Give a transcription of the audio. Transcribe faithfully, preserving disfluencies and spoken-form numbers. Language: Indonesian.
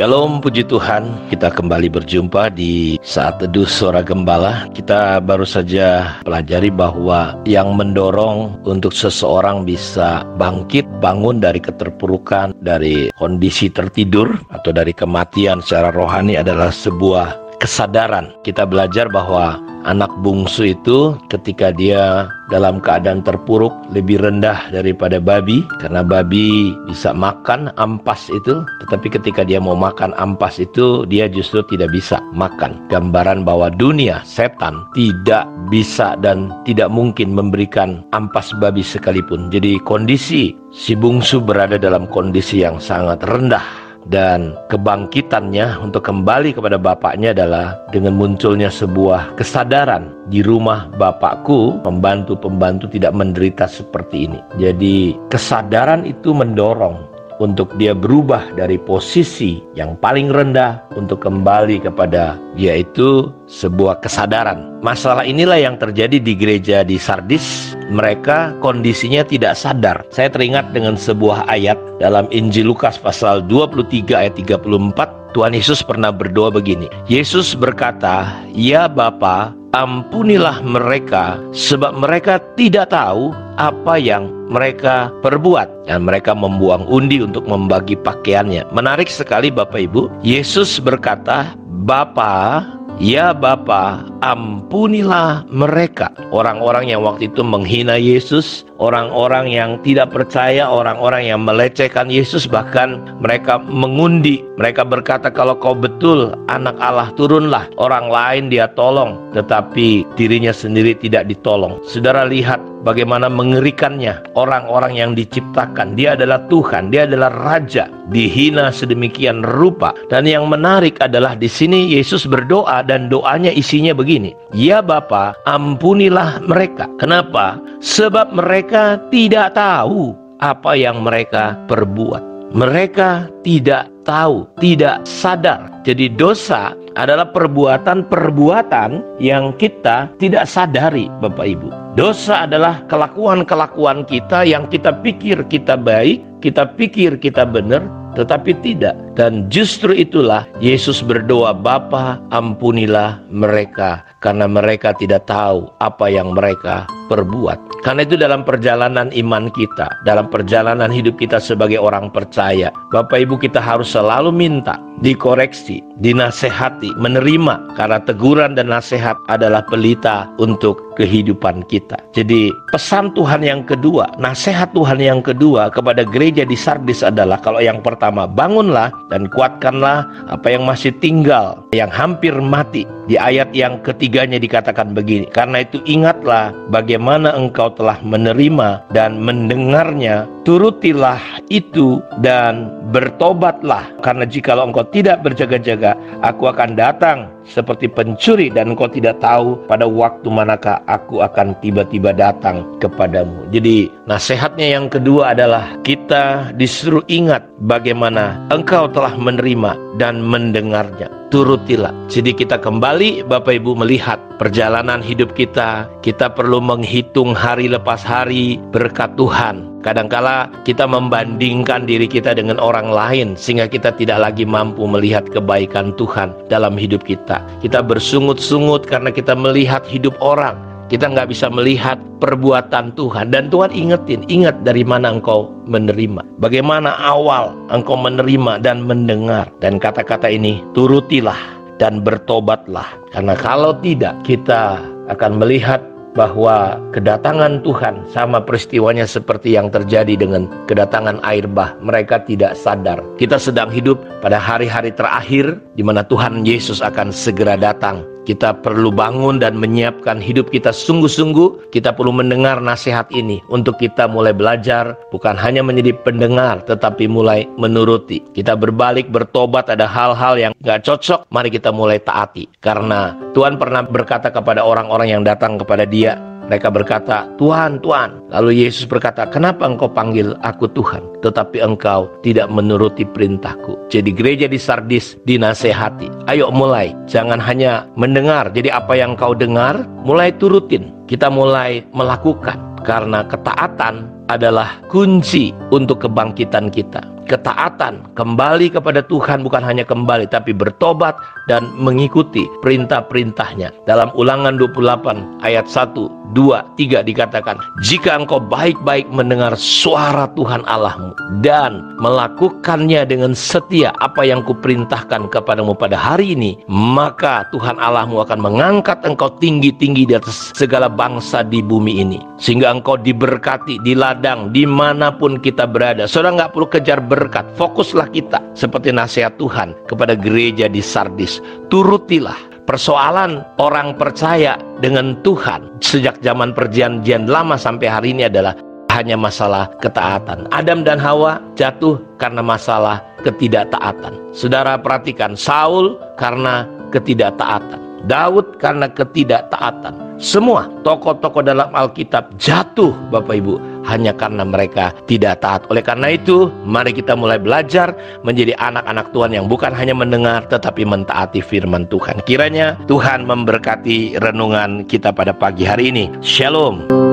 Shalom, puji Tuhan. Kita kembali berjumpa di Saat Teduh Suara Gembala. Kita baru saja pelajari bahwa yang mendorong untuk seseorang bisa bangkit, bangun dari keterpurukan, dari kondisi tertidur atau dari kematian secara rohani adalah sebuah kesadaran. Kita belajar bahwa anak bungsu itu ketika dia dalam keadaan terpuruk lebih rendah daripada babi, karena babi bisa makan ampas itu, tetapi ketika dia mau makan ampas itu dia justru tidak bisa makan. Gambaran bahwa dunia, setan tidak bisa dan tidak mungkin memberikan ampas babi sekalipun. Jadi kondisi si bungsu berada dalam kondisi yang sangat rendah. Dan kebangkitannya untuk kembali kepada bapaknya adalah dengan munculnya sebuah kesadaran, di rumah bapakku pembantu-pembantu tidak menderita seperti ini. Jadi kesadaran itu mendorong untuk dia berubah dari posisi yang paling rendah untuk kembali kepada, yaitu sebuah kesadaran. Masalah inilah yang terjadi di gereja di Sardis. Mereka kondisinya tidak sadar. Saya teringat dengan sebuah ayat dalam Injil Lukas pasal dua puluh tiga ayat tiga puluh empat. Tuhan Yesus pernah berdoa begini. Yesus berkata, "Ya Bapa, ampunilah mereka, sebab mereka tidak tahu apa yang mereka perbuat." Dan mereka membuang undi untuk membagi pakaiannya. Menarik sekali Bapak Ibu. Yesus berkata, "Bapa, ya Bapa, ampunilah mereka." Orang-orang yang waktu itu menghina Yesus, orang-orang yang tidak percaya, orang-orang yang melecehkan Yesus, bahkan mereka mengundi. Mereka berkata, "Kalau kau betul anak Allah, turunlah." Orang lain dia tolong, tetapi dirinya sendiri tidak ditolong. Saudara lihat bagaimana mengerikannya orang-orang yang diciptakan. Dia adalah Tuhan, dia adalah Raja, dihina sedemikian rupa. Dan yang menarik adalah di sini Yesus berdoa dan doanya isinya begini. "Ya Bapa, ampunilah mereka." Kenapa? Sebab mereka tidak tahu apa yang mereka perbuat. Mereka tidak tahu, tidak sadar. Jadi dosa adalah perbuatan-perbuatan yang kita tidak sadari, Bapak Ibu. Dosa adalah kelakuan-kelakuan kita yang kita pikir kita baik, kita pikir kita benar, tetapi tidak. Dan justru itulah Yesus berdoa, "Bapa, ampunilah mereka, karena mereka tidak tahu apa yang mereka perbuat." Karena itu dalam perjalanan iman kita, dalam perjalanan hidup kita sebagai orang percaya, Bapak Ibu, kita harus selalu minta dikoreksi, dinasehati, menerima, karena teguran dan nasihat adalah pelita untuk kehidupan kita. Jadi pesan Tuhan yang kedua, nasihat Tuhan yang kedua kepada gereja di Sardis adalah, kalau yang pertama, bangunlah dan kuatkanlah apa yang masih tinggal, yang hampir mati. Di ayat yang ketiganya dikatakan begini, "Karena itu ingatlah bagaimana engkau telah menerima dan mendengarnya, turutilah itu dan bertobatlah. Karena jikalau engkau tidak berjaga-jaga, aku akan datang seperti pencuri dan engkau tidak tahu pada waktu manakah aku akan tiba-tiba datang kepadamu." Jadi nasihatnya yang kedua adalah kita disuruh ingat bagaimana engkau telah menerima dan mendengarnya, turutilah. Jadi kita kembali Bapak Ibu melihat perjalanan hidup kita. Kita perlu menghitung hari lepas hari berkat Tuhan. Kadangkala kita membandingkan diri kita dengan orang lain sehingga kita tidak lagi mampu melihat kebaikan Tuhan dalam hidup kita. Kita bersungut-sungut karena kita melihat hidup orang. Kita nggak bisa melihat perbuatan Tuhan. Dan Tuhan ingetin, ingat dari mana engkau menerima, bagaimana awal engkau menerima dan mendengar. Dan kata-kata ini, turutilah dan bertobatlah. Karena kalau tidak, kita akan melihat bahwa kedatangan Tuhan sama peristiwanya seperti yang terjadi dengan kedatangan air bah. Mereka tidak sadar. Kita sedang hidup pada hari-hari terakhir di mana Tuhan Yesus akan segera datang. Kita perlu bangun dan menyiapkan hidup kita sungguh-sungguh. Kita perlu mendengar nasihat ini untuk kita mulai belajar, bukan hanya menjadi pendengar, tetapi mulai menuruti. Kita berbalik, bertobat, ada hal-hal yang gak cocok, mari kita mulai taati. Karena Tuhan pernah berkata kepada orang-orang yang datang kepada Dia, mereka berkata, "Tuhan, Tuhan." Lalu Yesus berkata, "Kenapa engkau panggil aku Tuhan, tetapi engkau tidak menuruti perintahku?" Jadi gereja di Sardis dinasehati. Ayo mulai, jangan hanya mendengar. Jadi apa yang kau dengar, mulai turutin. Kita mulai melakukan. Karena ketaatan adalah kunci untuk kebangkitan kita. ketaatan, kembali kepada Tuhan, bukan hanya kembali tapi bertobat dan mengikuti perintah-perintahnya. Dalam Ulangan dua puluh delapan ayat satu, dua, tiga dikatakan, jika engkau baik-baik mendengar suara Tuhan Allahmu dan melakukannya dengan setia apa yang kuperintahkan kepadamu pada hari ini, maka Tuhan Allahmu akan mengangkat engkau tinggi-tinggi di atas segala bangsa di bumi ini, sehingga engkau diberkati di ladang dimanapun kita berada. Saudara nggak perlu kejar berkat, fokuslah kita seperti nasihat Tuhan kepada gereja di Sardis. Turutilah. Persoalan orang percaya dengan Tuhan sejak zaman perjanjian lama sampai hari ini adalah hanya masalah ketaatan. Adam dan Hawa jatuh karena masalah ketidaktaatan. Saudara perhatikan, Saul karena ketidaktaatan, Daud karena ketidaktaatan. Semua tokoh-tokoh dalam Alkitab jatuh, Bapak Ibu, hanya karena mereka tidak taat. Oleh karena itu, mari kita mulai belajar menjadi anak-anak Tuhan yang bukan hanya mendengar tetapi mentaati firman Tuhan. Kiranya Tuhan memberkati renungan kita pada pagi hari ini. Shalom.